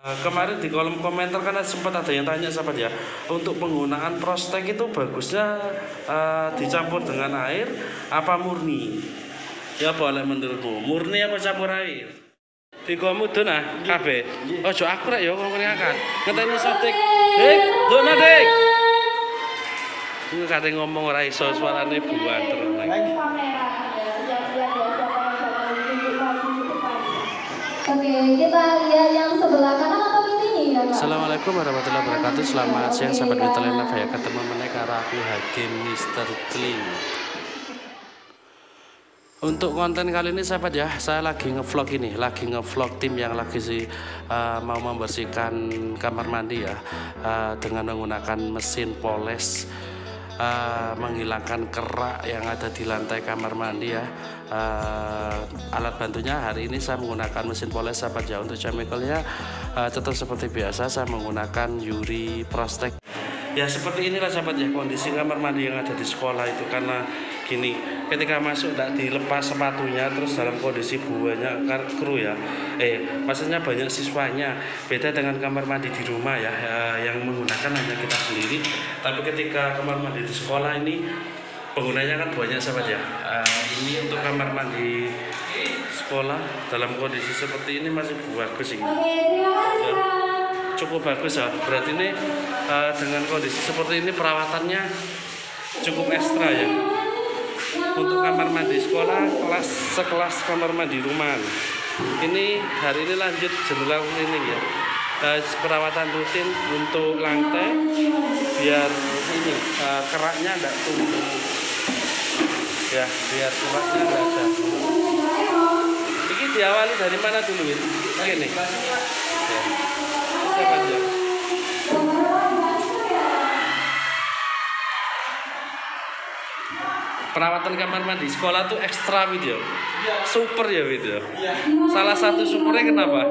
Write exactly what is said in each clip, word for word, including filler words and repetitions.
Kemarin di kolom komentar kan sempat ada yang tanya sahabat ya, untuk penggunaan prostek itu bagusnya uh, dicampur dengan air apa murni? Ya boleh menurutmu, murni apa campur air? Tiga mudun ah, kabeh. Ojo aku rek ya ngomong ngangkat. Ngenteni sotik. Dik, dono dik. Ini kate ngomong ora iso suarane buanter nek. Oke, kita lihat yang sebelah kanan atau ini ya, Pak? Assalamualaikum warahmatullahi wabarakatuh. Selamat siang sahabat Vitalina ya. Ketemu meneh karo aku Hakim Mister Clean. Untuk konten kali ini sahabat ya, saya lagi ngevlog ini, lagi ngevlog tim yang lagi sih uh, mau membersihkan kamar mandi ya, uh, dengan menggunakan mesin poles, uh, menghilangkan kerak yang ada di lantai kamar mandi ya. Uh, alat bantunya hari ini saya menggunakan mesin poles sahabat ya. Untuk chemicalnya uh, tetap seperti biasa, saya menggunakan Yuri Prostek. Ya seperti inilah sahabat ya kondisi kamar mandi yang ada di sekolah itu, karena gini, ketika masuk tidak dilepas sepatunya terus dalam kondisi banyak kru ya, eh maksudnya banyak siswanya. Beda dengan kamar mandi di rumah ya, yang menggunakan hanya kita sendiri. Tapi ketika kamar mandi di sekolah ini penggunanya kan banyak sahabat ya. Uh, ini untuk kamar mandi sekolah dalam kondisi seperti ini masih bagus sih. Ya, cukup bagus ya. Berarti ini uh, dengan kondisi seperti ini perawatannya cukup ekstra ya. Untuk kamar mandi sekolah kelas sekelas kamar mandi rumahan. Ini hari ini lanjut general cleaning ya. Uh, perawatan rutin untuk lantai biar ini uh, keraknya tidak tumbuh. Ya, biar keraknya tidak ada. Ini diawali dari mana dulu ini? Ini. Ya. Aja. Perawatan kamar mandi sekolah tuh ekstra video, super ya video. Salah satu supernya kenapa?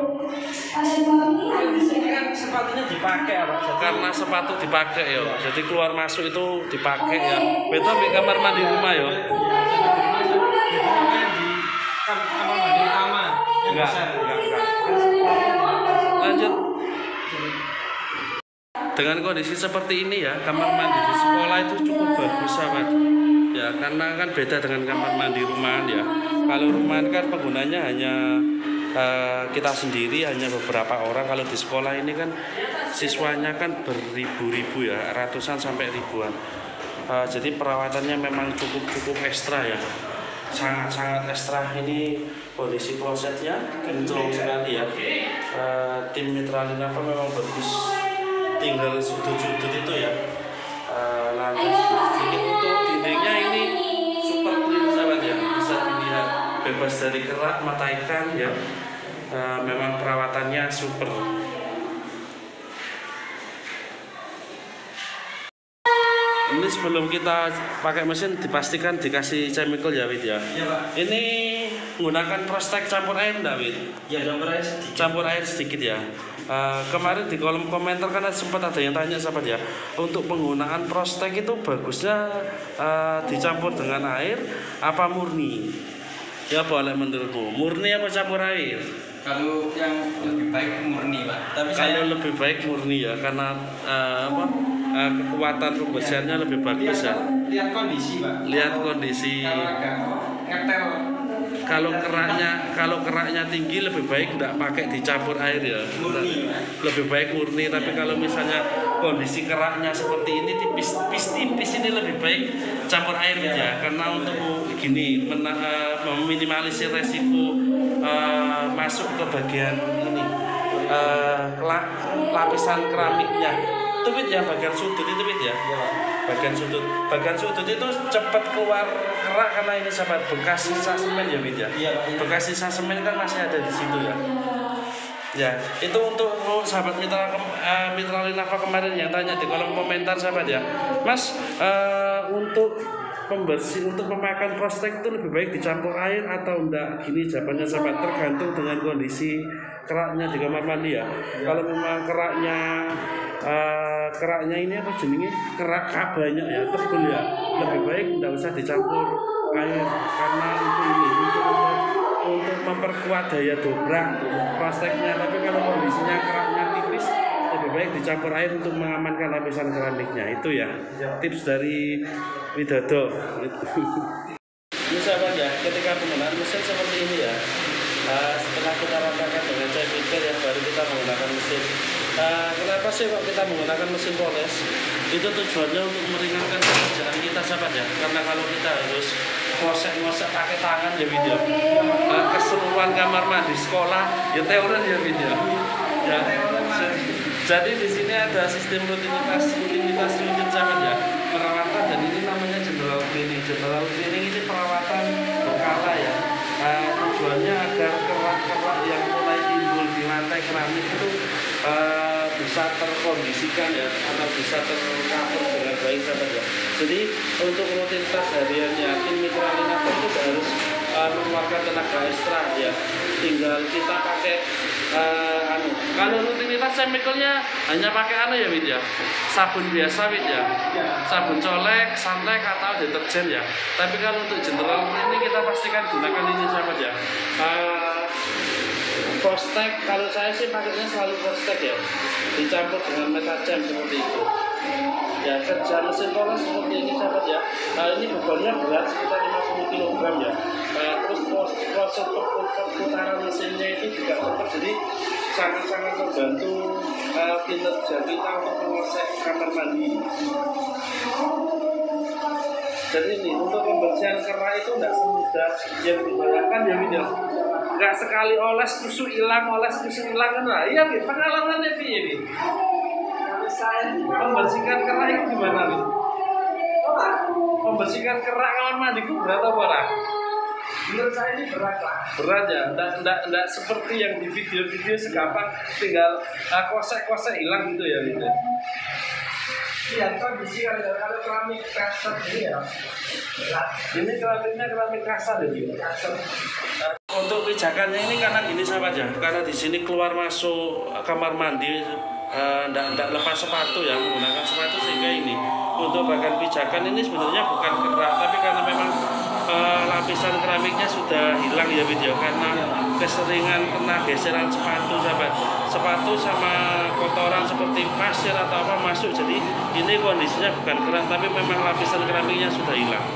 Kan sepatunya dipakai apa? Karena sepatu dipakai ya, jadi keluar masuk itu dipakai ya. Beda di kamar mandi rumah ya. Kamar mandi utama. Enggak, enggak, enggak. Lanjut. Dengan kondisi seperti ini ya, kamar mandi di sekolah itu cukup bagus sahabat. Ya, karena kan beda dengan kamar mandi rumahan ya. Kalau rumahan kan penggunanya hanya uh, kita sendiri, hanya beberapa orang. Kalau di sekolah ini kan siswanya kan beribu-ribu ya, ratusan sampai ribuan. Uh, jadi perawatannya memang cukup-cukup ekstra ya. Sangat-sangat ekstra. Ini kondisi klosetnya kencang sekali ya. Uh, tim Vitalina memang bagus. Tinggal sudut-sudut itu ya, uh, lantai sedikit. Untuk dindingnya ini super clean sahabat ya, bisa dilihat bebas dari kerak mata ikan ya. Uh, memang perawatannya super. Ini sebelum kita pakai mesin dipastikan dikasih chemical ya Wid ya. Iya Pak. Ini menggunakan prostek campur air enggak Wid? Ya campur air sedikit. Campur air sedikit ya. Uh, kemarin di kolom komentar kan sempat ada yang tanya sahabat ya, untuk penggunaan prostek itu bagusnya uh, dicampur dengan air apa murni? Ya boleh menurutmu, murni apa campur air? Kalau yang lebih baik murni Pak. Tapi Kalau saya lebih baik murni ya, karena uh, apa? Uh, kekuatan pembersihannya lebih bagus ya. Lihat kondisi Pak. Lihat kondisi. Kalau agak ngetel. Kalau keraknya kalau keraknya tinggi lebih baik tidak pakai dicampur air ya. Murni. Lebih baik murni. Tapi kalau misalnya kondisi keraknya seperti ini tipis tipis tipis ini lebih baik campur air ya. Karena untuk gini mena, uh, meminimalisir resiko uh, masuk ke bagian ini uh, lapisan keramiknya. Itu Wid ya, bagian sudut itu Wid ya. Bagian sudut, bagian sudut itu cepat keluar kerak karena ini sahabat bekas sisa semen ya Wid ya. Bekas sisa semen kan masih ada di situ ya. Ya, itu untuk oh, sahabat mitra uh, Vitalina kemarin yang tanya di kolom komentar sahabat ya. Mas, uh, untuk pembersih untuk pemakaian prostek itu lebih baik dicampur air atau enggak? Gini jawabannya sahabat, tergantung dengan kondisi keraknya di kamar mandi ya. Kalau memang keraknya uh, keraknya ini apa jenenge, kerak banyak ya, tebel ya, lebih baik tidak usah dicampur air karena itu ini untuk, untuk, untuk memperkuat daya dobrak prosteknya. Tapi kalau kondisinya keraknya dicampur air untuk mengamankan lapisan keramiknya. Itu ya tips dari Widodo. Ini sahabat ya, ketika penggunaan mesin seperti ini ya, uh, setelah kita ratakan dengan cat picker ya, baru kita menggunakan mesin. Uh, kenapa sih kok kita menggunakan mesin poles? Itu tujuannya untuk meringankan pekerjaan kita sahabat ya, karena kalau kita harus ngosek-ngosek pakai tangan ya video, uh, keseluruhan kamar mandi sekolah ya teori ya video ya. Jadi di sini ada sistem rutinitas rutinitas rutin sahabat ya, perawatan, dan ini namanya general cleaning. General cleaning ini perawatan berkala ya. Uh, tujuannya agar kerak-kerak yang mulai timbul di lantai keramik itu uh, bisa terkondisikan ya, atau bisa tercover dengan baik sahabat ya. Jadi untuk rutinitas hariannya tim mikrolinator itu harus uh, mengeluarkan tenaga ekstra ya. Tinggal kita pakai uh, anu. Kalau rutinitas chemicalnya hanya pakai anu ya Wid ya, sabun biasa Wid ya, sabun colek, sunlight atau deterjen ya. Tapi kalau untuk general ini kita pastikan gunakan ini sahabat ya. Uh, Postek, kalau saya sih pakainya selalu postek ya, dicampur dengan metacam seperti itu. Ya, kerja mesin poles seperti ini sahabat ya. Nah, ini bebannya berat sekitar lima puluh kilogram ya. Nah, terus proses perputaran mesinnya itu juga cepat, jadi sangat-sangat membantu uh, kinerja kita untuk mengosek kamar mandi. Jadi ini untuk pembersihan kerak itu tidak semudah yang dibayangkan ya video. Nggak sekali oles kusuk hilang, oles kusuk hilang kan lah. Iya nih, pengalamannya piye nih? Saya membersihkan kerak itu gimana nih? Membersihkan kerak kamar mandiku berat apa orang? Menurut saya ini berat lah. Berat ya, nggak nggak nggak seperti yang di video-video segampang tinggal uh, kosek-kosek hilang gitu ya gitu. Iya, kondisi kalau kalau keramik kasar ini ya. Ini keramiknya keramik kasar ya gitu. Untuk pijakannya ini karena gini sahabat ya, karena di sini keluar masuk kamar mandi ndak uh, ndak lepas sepatu ya, menggunakan sepatu, sehingga ini untuk bagian pijakan ini sebenarnya bukan kerak, tapi karena memang uh, lapisan keramiknya sudah hilang ya video, karena keseringan kena geseran sepatu sahabat. Sepatu sama kotoran seperti pasir atau apa masuk, jadi ini kondisinya bukan kerak, tapi memang lapisan keramiknya sudah hilang.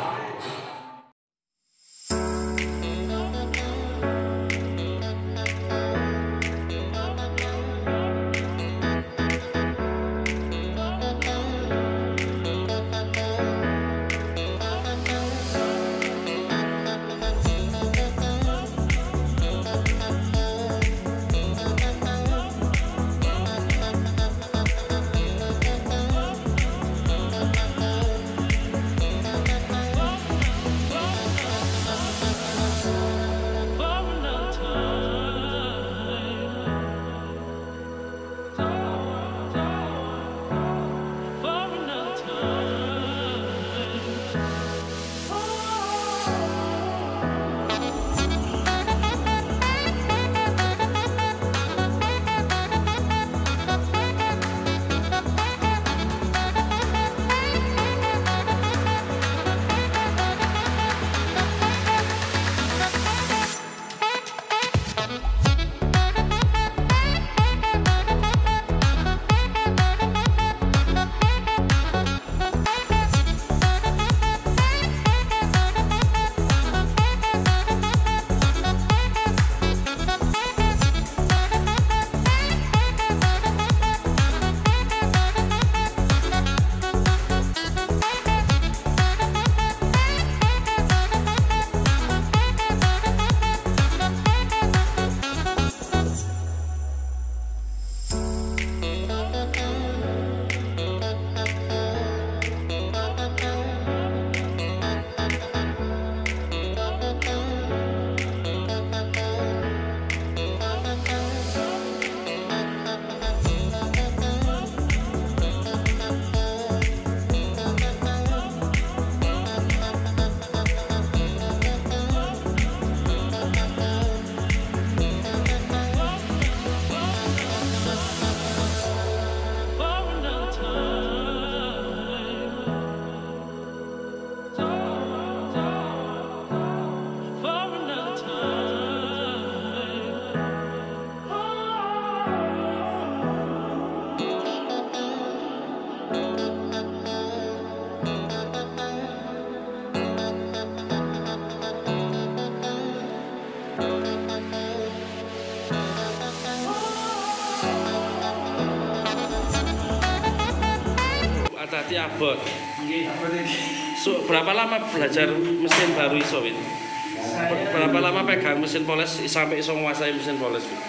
pasti abot. Nggih, apa tadi? So, berapa lama belajar mesin baru iso, Win? Saya Berapa lama pegang mesin poles sampai iso menguasai mesin poles, Win?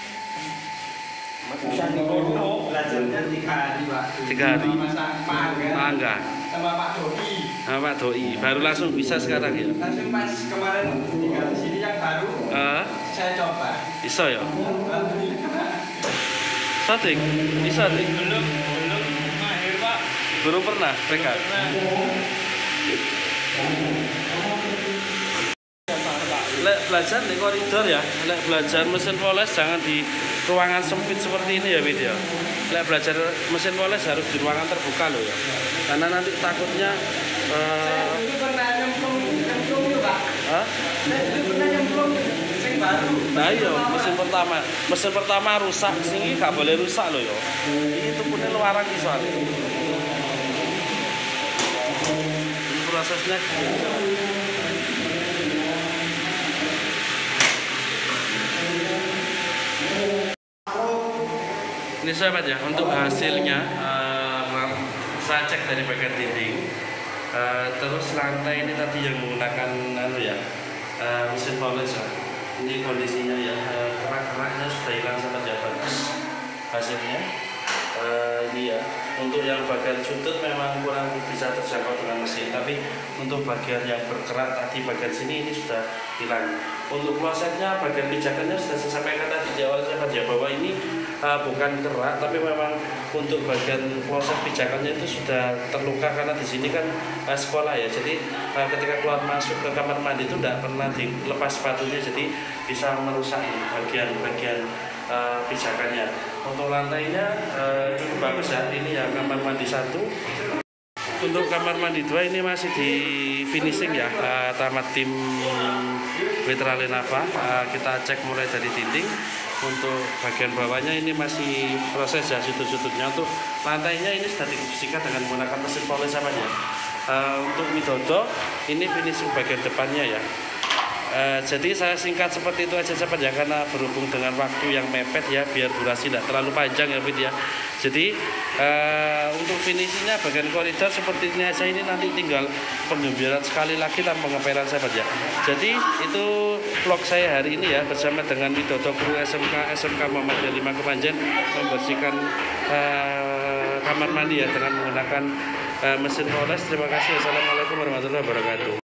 Usaha kono belajarnya tiga hari, Pak. Tiga hari. Sama Mas Pangga. Mangga. Sama Pak Doi. Nah, Pak Doi, baru langsung bisa sekarang ya? Langsung pas kemarin tinggal di sini yang baru, Eh, saya coba. iso ya? Alhamdulillah. Iso, Dik? Iso, Dik? Belum, belum mahir, Pak. Belum pernah pegang? Lek belajar di koridor ya, lek belajar mesin poles jangan di ruangan sempit seperti ini ya, Wid ya. Lek belajar mesin poles harus di ruangan terbuka loh ya. Karena nanti takutnya eh Dulu pernah nyemplung, nyemplung itu, Pak. Hah? Saya dulu pernah nyemplung, sing baru. Nah iya, mesin pertama, mesin pertama rusak, sini gak boleh rusak loh ya. Ini tuh punya luaran di soalnya. Ini prosesnya. Ini sahabat ya, untuk hasilnya eh, saya cek dari bagian dinding. Eh, terus lantai ini tadi yang menggunakan anu ya, eh, mesin poles ya. Ini kondisinya ya, eh, kerak-keraknya sudah hilang sama aja bagus hasilnya. Eh, ini ya, untuk yang bagian sudut memang kurang bisa terjangkau dengan mesin, tapi untuk bagian yang berkerak tadi bagian sini ini sudah hilang. Untuk klosetnya, bagian pijakannya sudah saya sampaikan tadi di awal sahabat ya, bahwa ini uh, bukan kerak, tapi memang untuk bagian kloset pijakannya itu sudah terluka karena di sini kan uh, sekolah ya. Jadi uh, ketika keluar masuk ke kamar mandi itu tidak pernah dilepas sepatunya, jadi bisa merusak bagian-bagian uh, pijakannya. Untuk lantainya uh, cukup bagus ya. Ini ya kamar mandi satu. Untuk kamar mandi dua ini masih di finishing ya, uh, tamat tim Mitra Lenava. Uh, kita cek mulai dari dinding. Untuk bagian bawahnya ini masih proses ya, sudut-sudutnya. Untuk lantainya ini sudah dibersihkan dengan menggunakan mesin poles sama ya. Uh, untuk Midodo ini finishing bagian depannya ya. Uh, jadi saya singkat seperti itu aja sahabat ya, karena berhubung dengan waktu yang mepet ya, biar durasi tidak terlalu panjang ya Fit ya. Jadi uh, untuk finishingnya bagian koridor seperti ini aja, ini nanti tinggal penggembiran sekali lagi tanpa pengeperan sahabat ya. Jadi itu vlog saya hari ini ya, bersama dengan Widodo Kru S M K S M K Muhammadiyah lima Kepanjen, membersihkan uh, kamar mandi ya dengan menggunakan uh, mesin poles. Terima kasih. Assalamualaikum warahmatullahi wabarakatuh.